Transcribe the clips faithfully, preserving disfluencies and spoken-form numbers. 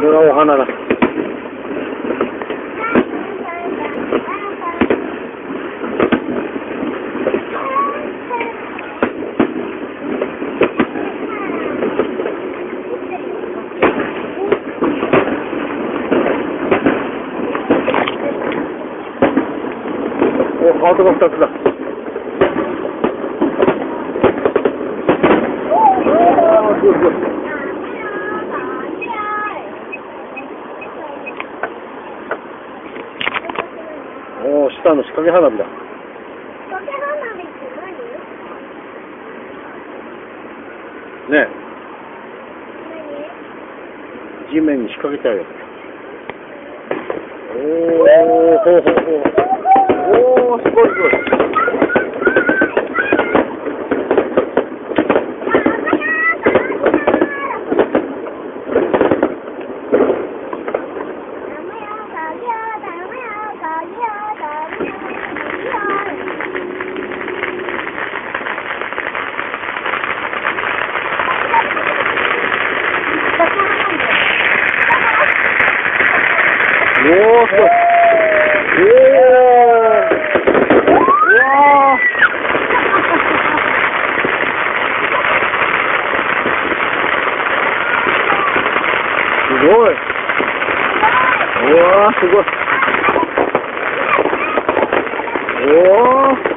れはお花だ。お、ハートがふたつだ。ああ、すごいすごい。おお、下の仕掛け花火だ。 仕掛け花火って何？ねえ。 何？ 地面に仕掛けてあるやつ。おお、ほうほうほう。おお、すごいすごい。おお、すごい。おお。うわー。すごい。うわー、すごい。おお。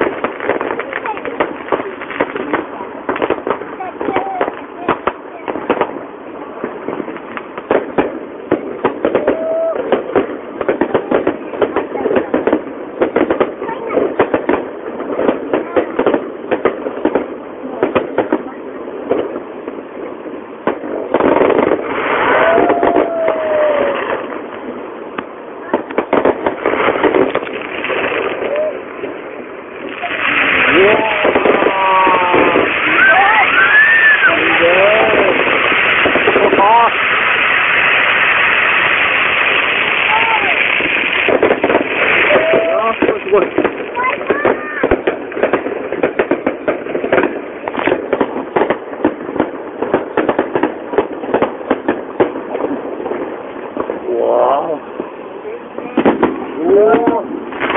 すごい。うわー。うわー。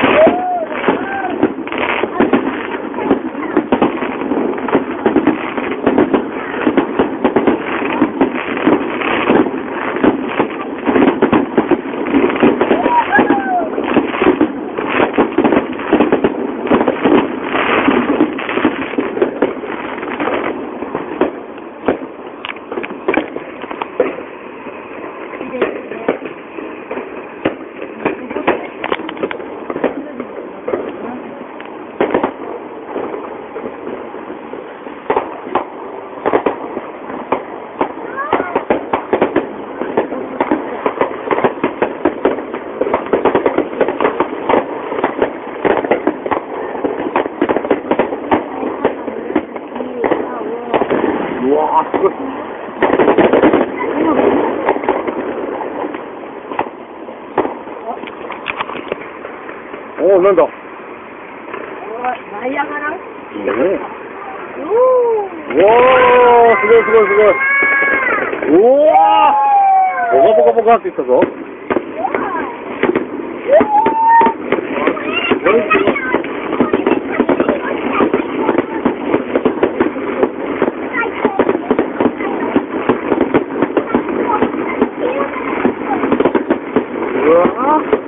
うわー、すごい。おお、なんだ。 ナイアガラ？ いいね。おお、すごいすごいすごい。うわー、ポカポカポカっていったぞ。うわー。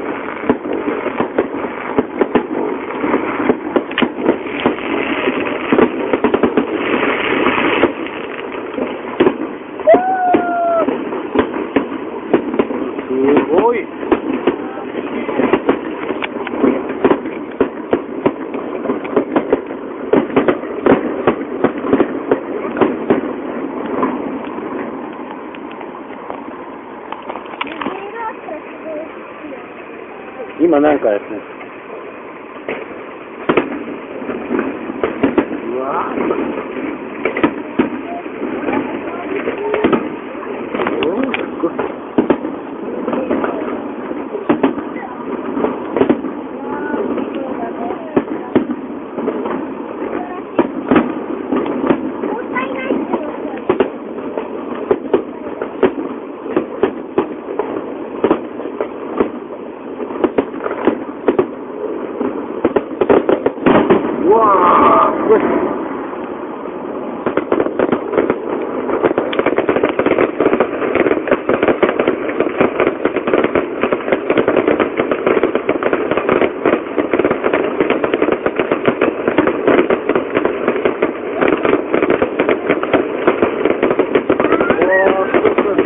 すごい。今なんかやってる。うわー。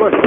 ごい。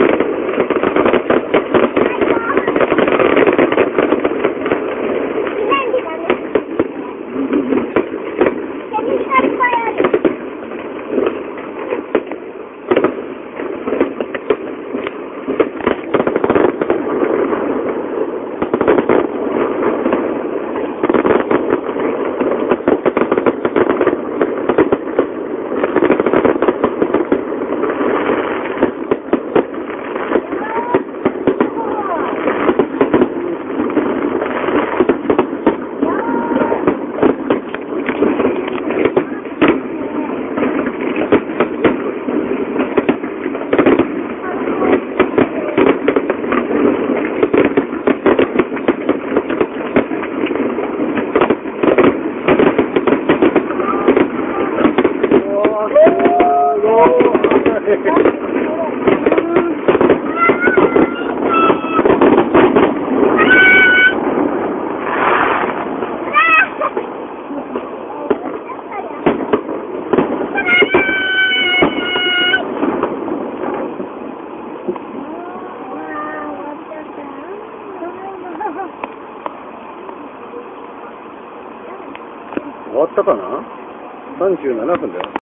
終わったかな？さんじゅうななふんだよ。